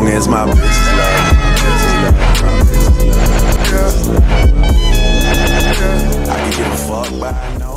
long as my bitches love me. I can give a fuck by no